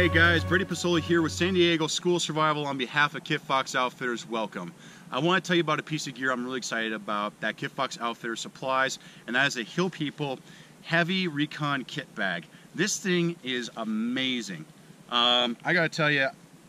Hey guys, Brady Pesola here with San Diego School Survival on behalf of Kit Fox Outfitters. Welcome. I want to tell you about a piece of gear I'm really excited about that Kit Fox Outfitters supplies, and that is a Hill People Heavy Recon Kit Bag. This thing is amazing. I gotta tell you,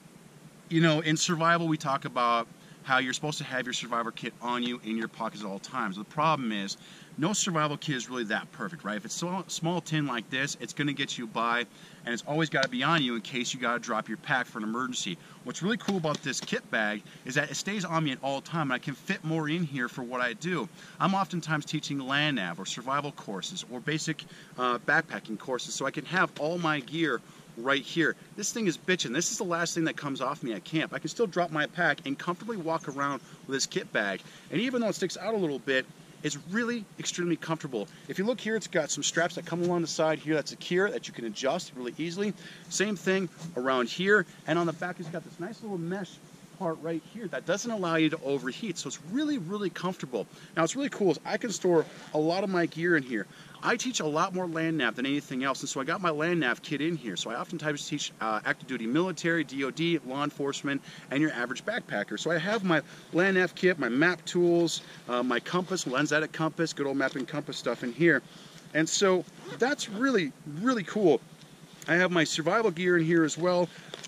in survival we talk about how you're supposed to have your survivor kit on you in your pockets at all times. The problem is, no survival kit is really that perfect, right? If it's a small tin like this, it's going to get you by, and it's always got to be on you in case you got to drop your pack for an emergency. What's really cool about this kit bag is that it stays on me at all time, and I can fit more in here for what I do. I'm oftentimes teaching land nav or survival courses or basic backpacking courses, so I can have all my gear right here. This thing is bitchin'. This is the last thing that comes off me at camp. I can still drop my pack and comfortably walk around with this kit bag, and even though it sticks out a little bit, it's really extremely comfortable. If you look here, it's got some straps that come along the side here that's secure that you can adjust really easily. Same thing around here, and on the back it's got this nice little mesh part right here that doesn't allow you to overheat, so it's really, really comfortable. Now what's really cool is I can store a lot of my gear in here. I teach a lot more land nav than anything else, and so I got my land nav kit in here. So I oftentimes teach active duty military, DOD, law enforcement, and your average backpacker. So I have my land nav kit, my map tools, my compass, lens-edit compass, good old mapping compass stuff in here. And so that's really, really cool. I have my survival gear in here as well.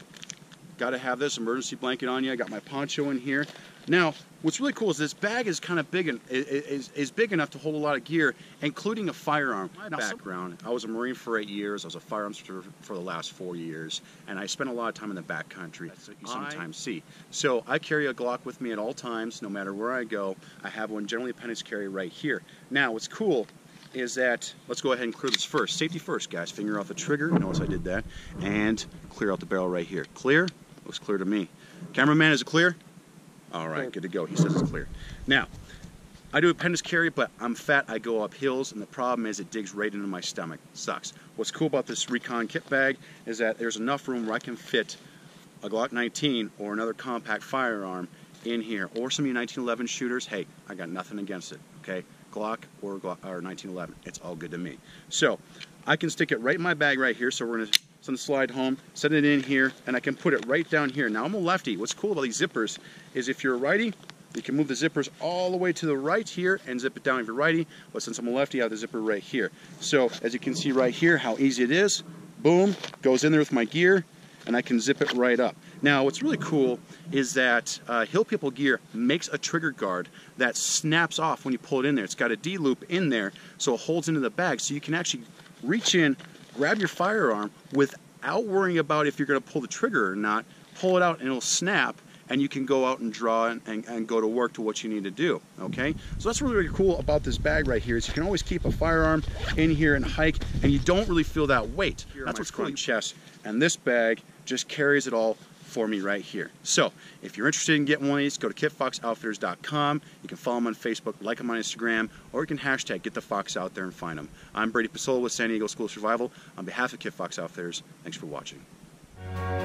Got to have this emergency blanket on you. I got my poncho in here. Now, what's really cool is this bag is kind of big and is big enough to hold a lot of gear, including a firearm. My background: I was a Marine for 8 years. I was a firearms for the last 4 years, and I spent a lot of time in the backcountry. That's what you sometimes see. So I carry a Glock with me at all times, no matter where I go. I have one generally appendix carry right here. Now, what's cool is that, let's go ahead and clear this first. Safety first, guys. Finger off the trigger. Notice I did that, and clear out the barrel right here. Clear. Looks clear to me. Cameraman, is it clear? All right, good to go. He says it's clear. Now, I do appendix carry, but I'm fat. I go up hills, and the problem is it digs right into my stomach. Sucks. What's cool about this Recon kit bag is that there's enough room where I can fit a Glock 19 or another compact firearm in here, or some of you 1911 shooters. Hey, I got nothing against it, okay? Glock or 1911, it's all good to me. So I can stick it right in my bag right here. So we're gonna slide home, set it in here, and I can put it right down here. Now I'm a lefty. What's cool about these zippers is if you're a righty, you can move the zippers all the way to the right here and zip it down if you're righty. But since I'm a lefty, I have the zipper right here. So as you can see right here, how easy it is. Boom, goes in there with my gear, and I can zip it right up. Now what's really cool is that Hill People gear makes a trigger guard that snaps off when you pull it in there. It's got a D-loop in there, so it holds into the bag, so you can actually reach in, grab your firearm without worrying about if you're going to pull the trigger or not. Pull it out and it'll snap, and you can go out and draw and go to work to what you need to do, okay? So that's really, really cool about this bag right here is you can always keep a firearm in here and hike, and you don't really feel that weight. That's what's cool. Chest, and this bag just carries it all for me right here. So if you're interested in getting one of these, go to kitfoxoutfitters.com. You can follow them on Facebook, like them on Instagram, or you can hashtag Get the Fox out there and find them. I'm Brady Pesola with San Diego School of Survival on behalf of Kit Fox Outfitters. Thanks for watching.